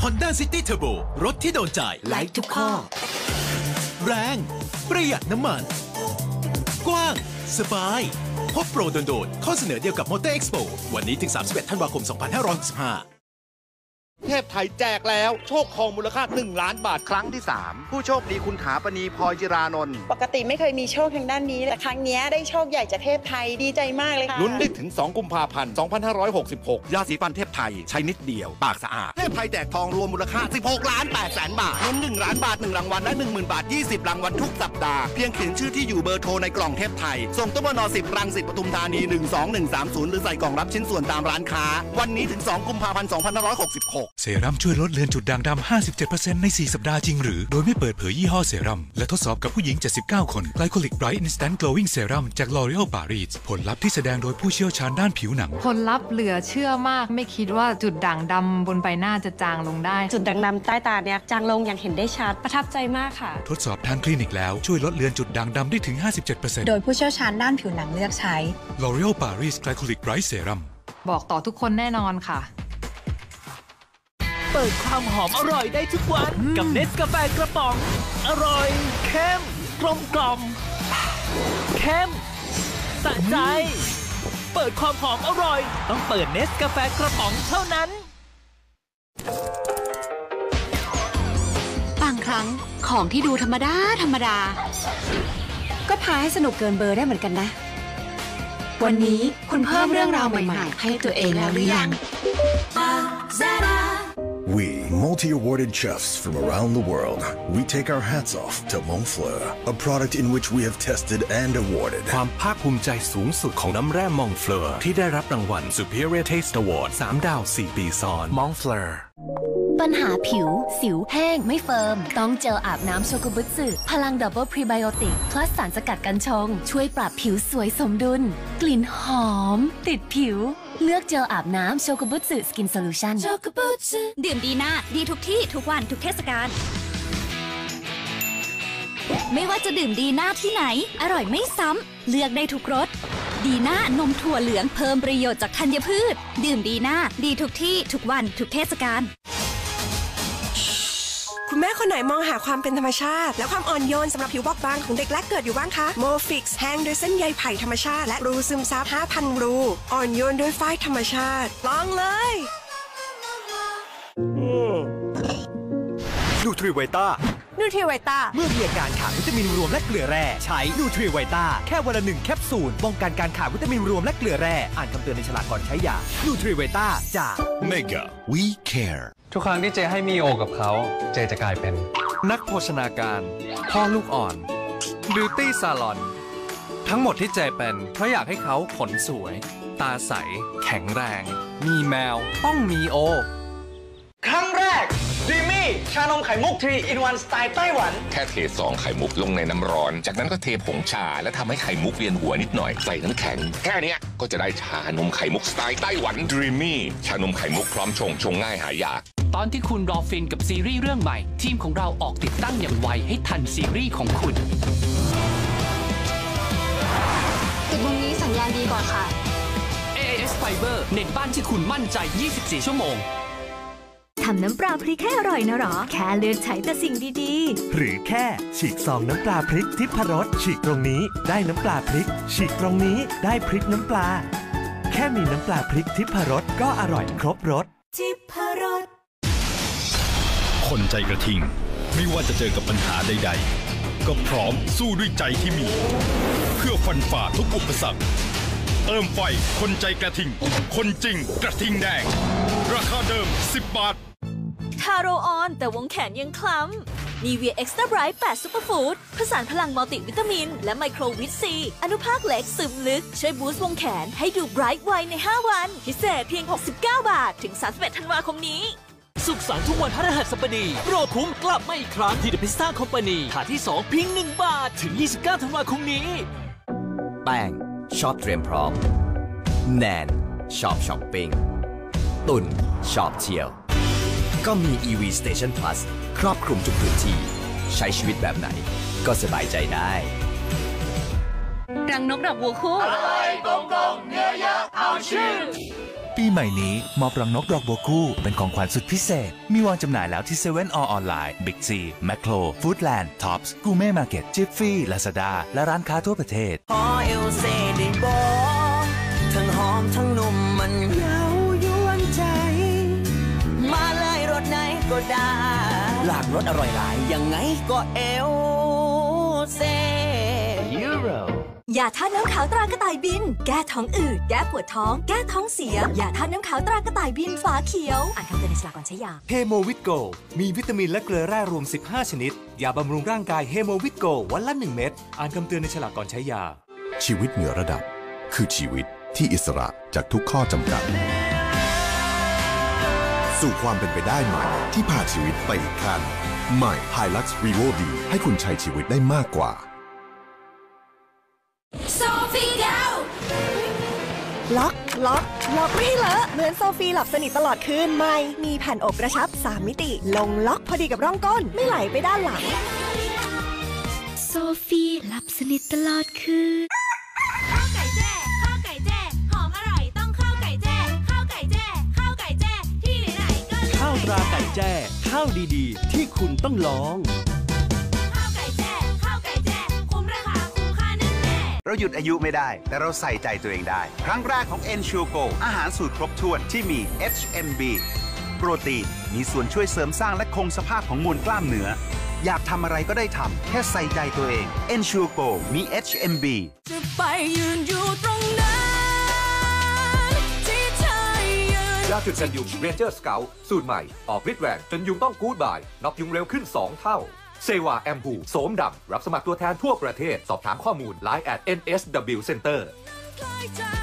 Honda City Turbo รถที่โดนใจไลค์ทุกข้อแรงประหยัดน้ำมันกว้างสบายพบโปรโดนๆข้อเสนอเดียวกับ Motor Expo วันนี้ถึง31 ธันวาคม 2565 เทพไทยแจกแล้วโชคทองมูลค่า1 ล้านบาทครั้งที่3ผู้โชคดีคุณขาปณีพลอยจิรานนท์ปกติไม่เคยมีโชคทางด้านนี้แต่ครั้งนี้ได้โชคใหญ่จากเทพไทยดีใจมากเลยค่ะลุ้นได้ถึง2 กุมภาพันธ์ 2566ยาสีฟันเทพไทยใช้นิดเดียวปากสะอาดเทพไทยแจกทองรวมมูลค่า16 ล้าน 8 แสนบาทลุ้น1 ล้านบาท1รางวัลและ 10,000 บาท20รางวัลทุกสัปดาห์เพียงเขียนชื่อที่อยู่เบอร์โทรในกล่องเทพไทยส่งตู้ปน10รังสิตปทุมธานี12130หรือใส่กล่องรับชิ้นส่วนตามร้านค้าวันนี้ถึง2 กุมภาพันธ์ 2566 เซรั่มช่วยลดเลือนจุดด่างดำ 57% ใน 4 สัปดาห์จริงหรือโดยไม่เปิดเผยยี่ห้อเซรั่มและทดสอบกับผู้หญิง 79 คน Glycolic Bright Instant Glowing Serum จาก L'Oréal Paris ผลลัพธ์ที่แสดงโดยผู้เชี่ยวชาญด้านผิวหนังผลลัพธ์เหลือเชื่อมากไม่คิดว่าจุดด่างดำบนใบหน้าจะจางลงได้จุดด่างดำใต้ตาเนี่ยจางลงอย่างเห็นได้ชัดประทับใจมากค่ะทดสอบทางคลินิกแล้วช่วยลดเลือนจุดด่างดำได้ถึง 57% โดยผู้เชี่ยวชาญด้านผิวหนังเลือกใช้ L'Oréal Paris Glycolic Bright Serum บอกต่อทุกคนแน่นอนค่ะเปิดความหอมอร่อยได้ทุกวันกับเนสกาแฟกระป๋องอร่อยเข้มกลมกล่อมเข้มสะใจเปิดความหอมอร่อยต้องเปิดเนสกาแฟกระป๋องเท่านั้นบางครั้งของที่ดูธรรมดาก็พาให้สนุกเกินเบอร์ได้เหมือนกันนะวันนี้คุณเพิ่มเรื่องราวใหม่ๆให้ตัวเองแล้วหรือยัง We, multi-awarded chefs from around the world, we take our hats off to Montfleur, a product in which we have tested and awarded. ความภาคภูมิใจสูงสุดของน้ำแร่มองเฟลอร์ที่ได้รับรางวัล Superior Taste Award 3 ดาว 4 ปีซ้อน Montfleur ปัญหาผิวสิวแห้งไม่เฟิร์มต้องเจลอาบน้ำโชกุบุสึพลังดับเบิลพรีไบโอติก plus สารสกัดกัญชงช่วยปรับผิวสวยสมดุลกลิ่นหอมติดผิวเลือกเจลอาบน้ำโชกุบุสึสกินโซลูชั่นดื่มดีน่าดีทุกที่ทุกวันทุกเทศกาลไม่ว่าจะดื่มดีน่าที่ไหนอร่อยไม่ซ้ำเลือกได้ทุกรสดีน่านมถั่วเหลืองเพิ่มประโยชน์จากธัญพืชดื่มดีน่าดีทุกที่ทุกวันทุกเทศกาลคุณแม่คนไหนมองหาความเป็นธรรมชาติและความอ่อนโยนสำหรับผิวบอบบางของเด็กแรกเกิดอยู่บ้างคะโมฟิกซ์แห้งด้วยเส้นใยไผ่ธรรมชาติและรูซึมซับ 5,000 รูอ่อนโยนด้วยฝ้ายธรรมชาติลองเลยนูทริไวต้าเมื่อมีอาการขาดวิตามินรวมและเกลือแร่ใช้นูทริไวต้าแค่วันละ1 แคปซูลป้องกันการขาดวิตามินรวมและเกลือแร่อ่านคำเตือนในฉลากก่อนใช้ยานูทริไวต้าจาก Mega We Care ทุกครั้งที่เจให้มีโอกับเขาเจจะกลายเป็นนักโภชนาการพ่อลูกอ่อนบิวตี้ซาลอนทั้งหมดที่เจเป็นเพราะอยากให้เขาขนสวยตาใสแข็งแรงมีแมวต้องมีโอครั้งแรกดีมี่ชานมไข่มุก3 in 1 สไตล์ไต้หวันแค่เทซองไข่มุกลงในน้ำร้อนจากนั้นก็เทผงชาและทำให้ไข่มุกเวียนหัวนิดหน่อยใส่น้ำแข็งแค่นี้ก็จะได้ชานมไข่มุกสไตล์ไต้หวันดรีมี่ชานมไข่มุกพร้อมชงง่ายหายากตอนที่คุณรอฟินกับซีรีส์เรื่องใหม่ทีมของเราออกติดตั้งอย่างไวให้ทันซีรีส์ของคุณตึกมุมนี้สัญญาณดีกว่าค่ะ AIS Fiber เน็ตบ้านที่คุณมั่นใจ24 ชั่วโมงทำน้ำปลาพริกให้อร่อยนะหรอแค่เลือกใช้แต่สิ่งดีๆหรือแค่ฉีกซองน้ำปลาพริกทิพรสฉีกตรงนี้ได้น้ำปลาพริกฉีกตรงนี้ได้พริกน้ำปลาแค่มีน้ำปลาพริกทิพรสก็อร่อยครบรสทิพรสคนใจกระทิงไม่ว่าจะเจอกับปัญหาใดๆก็พร้อมสู้ด้วยใจที่มีเพื่อฟันฝ่าทุกอุปสรรคเติมไฟคนใจกระทิงคนจริงกระทิงแดงราคาเดิม10 บาทคาโรออนแต่วงแขนยังคล้ำนีเวียเอ็กซ์ตร้าไบรท์8ซุปเปอร์ฟู้ดผสานพลังมัลติวิตามินและไมโครวิตซีอนุภาคเหล็กซึมลึกช่วยบูสต์วงแขนให้ดูไบรท์ไวใน5 วันพิเศษเพียง69 บาทถึง31 ธันวาคมนี้สุขสันต์ทุกวันพฤหัสบดีโปรคุ้มกลับมาอีกครั้งที่เดอะพิซซ่าคอมพานีขาที่2เพียง1 บาทถึง29 ธันวาคมนี้แป้งชอบเตรียมพร้อมแนนชอบช้อปปิ้งตุนชอบเที่ยวก็มี EV Station Plus ครอบคลุมทุกพื้นที่ใช้ชีวิตแบบไหนก็สบายใจได้รังนกดอกบัวคู่อร่อยกลมกลมเนื้อเยอะเอาชื่อปีใหม่นี้มอบรังนกดอกบัวคู่เป็นของขวัญสุดพิเศษมีวางจำหน่ายแล้วที่7 ออนไลน์ Big C Macro Foodland Tops Gourmet Market Jiffy Lazada และร้านค้าทั่วประเทศพอเอลเซได้บอกทั้งหอมทั้งนุ่มมันเย้ายวนใจมาเลยรสไหนก็ได้หลากรสอร่อยหลายยังไงก็เอลเซยูโรยาธาตุน้ำขาวตรากระต่ายบินแก้ท้องอืดแก้ปวดท้องแก้ท้องเสียยาธาตุน้ำขาวตรากระต่ายบินฝาเขียวอ่านคำเตือนในฉลากก่อนใช้ยาเฮโมวิตโกมีวิตามินและเกลือแร่รวม15ชนิดยาบำรุงร่างกายเฮโมวิตโกวันละ1 เม็ดอ่านคำเตือนในฉลากก่อนใช้ยาชีวิตเหนือระดับคือชีวิตที่อิสระจากทุกข้อจำกัดสู่ความเป็นไปได้ใหม่ที่พาชีวิตไปอีกขั้นใหม่ Hilux Revo D ให้คุณใช้ชีวิตได้มากกว่าโซฟีเกลล็อกไม่ให้เลอะเหมือนโซฟีหลับสนิทตลอดคืนใหม่มีแผ่นอบกระชับ3 มิติลงล็อกพอดีกับร่องก้นไม่ไหลไปด้านหลังโซฟีหลับสนิทตลอดคืนข้าวไก่แจ้ข้าวไก่แจ้หอมอร่อยต้องข้าวไก่แจ้ข้าวไก่แจ้ข้าวไก่แจ้ที่ไหนๆก็ข้าวตราไก่แจ้ข้าวดีๆที่คุณต้องลองเราหยุดอายุไม่ได้แต่เราใส่ใจตัวเองได้ครั้งแรกของ Ensure Go อาหารสูตรครบถ้วนที่มี HMB โปรตีนมีส่วนช่วยเสริมสร้างและคงสภาพของมวลกล้ามเนื้ออยากทำอะไรก็ได้ทำแค่ใส่ใจตัวเอง Ensure Go มี HMB จะไปยืนอยู่ตรงนั้นที่เธอยืนยาจุดกันยุง Ranger Scout สูตรใหม่ออกฤทธิ์แรงจนยุงต้องกู๊ดบายน็อกยุงเร็วขึ้น2 เท่าเซวาแอมพูโสมดำรับสมัครตัวแทนทั่วประเทศสอบถามข้อมูล Line @NSW Center